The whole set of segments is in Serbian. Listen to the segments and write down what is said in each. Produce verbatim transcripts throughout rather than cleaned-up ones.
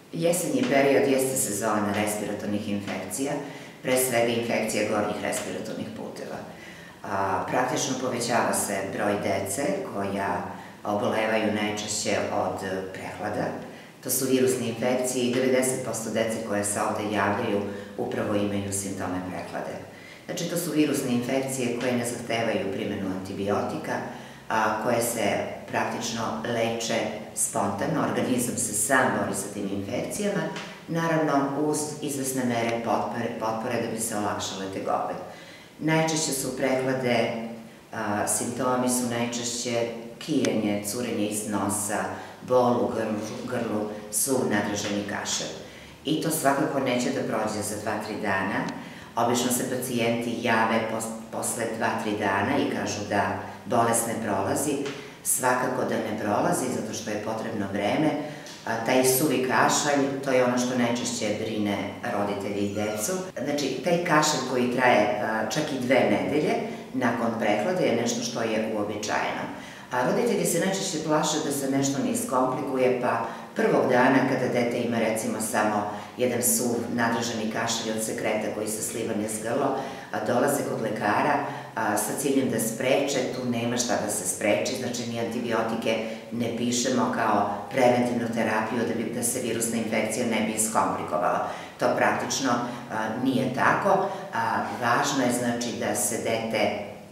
Jesenji period jeste sezona respiratornih infekcija, pre svega infekcija gornjih respiratornih puteva. Praktično povećava se broj dece koja obolevaju najčešće od prehlada. To su virusne infekcije i devedeset posto dece koje se ovde javljaju upravo imaju simptome prehlade. Znači, to su virusne infekcije koje ne zahtevaju primjenu antibiotika, koje se praktično leče spontano, organizam se sam bori sa tim infekcijama, naravno uz izvesne mere potpore da bi se olakšale tegobe. Najčešće su prehlade, simptomi su najčešće kijenje, curenje iz nosa, bol u grlu, suv nadreženi kašalj. I to svakako neće da prođe za dva do tri dana. Obično se pacijenti jave posle dva do tri dana i kažu da bolest ne prolazi. Svakako da ne prolazi, zato što je potrebno vreme. Taj suvi kašalj, to je ono što najčešće brine roditelji i decu. Znači, taj kašalj koji traje čak i dve nedelje nakon prehlade je nešto što je uobičajeno. A roditelji se najčešće plaše da se nešto ne iskomplikuje, pa prvog dana kada dete ima recimo samo jedan suv nadržani kašalj od sekreta koji se sliva niz grlo, dolaze kod lekara sa ciljem da spreče, tu nema šta da se spreči, znači mi antibiotike ne pišemo kao preventivnu terapiju da se virusna infekcija ne bi iskomplikovala. To praktično nije tako. Važno je znači da se dete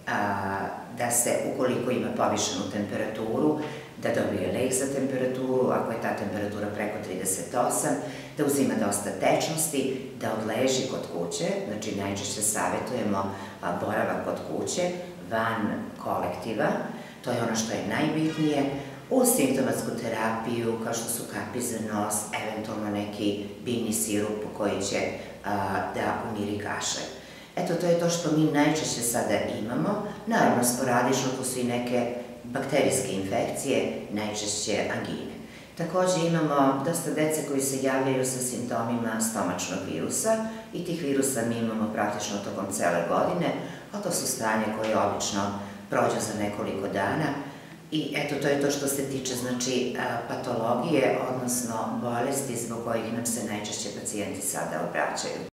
da se, ukoliko ima povišenu temperaturu, da dobije lek za temperaturu, ako je ta temperatura preko trideset osam, da uzima dosta tečnosti, da odleži kod kuće, znači najčešće savjetujemo boravak kod kuće, van kolektiva, to je ono što je najbitnije, uz simptomatsku terapiju, kao što su kapi za nos, eventualno neki biljni sirup koji će da umiri kašalj. Eto, to je to što mi najčešće sada imamo. Naravno, sporadično tu su i neke bakterijske infekcije, najčešće angine. Takođe imamo dosta dece koji se javljaju sa simptomima stomačnog virusa i tih virusa mi imamo praktično tokom cele godine, a to su stanje koje obično prođu za nekoliko dana. I eto, to je to što se tiče, znači, patologije, odnosno bolesti zbog kojih nam se najčešće pacijenti sada obraćaju.